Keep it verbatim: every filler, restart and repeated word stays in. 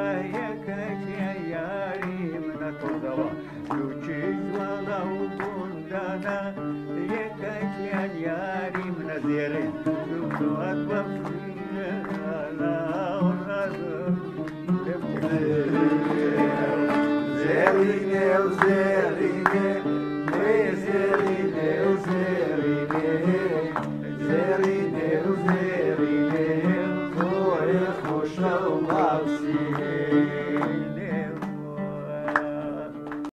یەکەکیە یاری منە تۆزەوە دوو چیز وەڵە و گوندانە یەکەکیان یاری منە زێرێ دووات بەفرینە زێرینێ و زێرینێ زێرینێ و زێرینێ زێرینێ و زێرینێ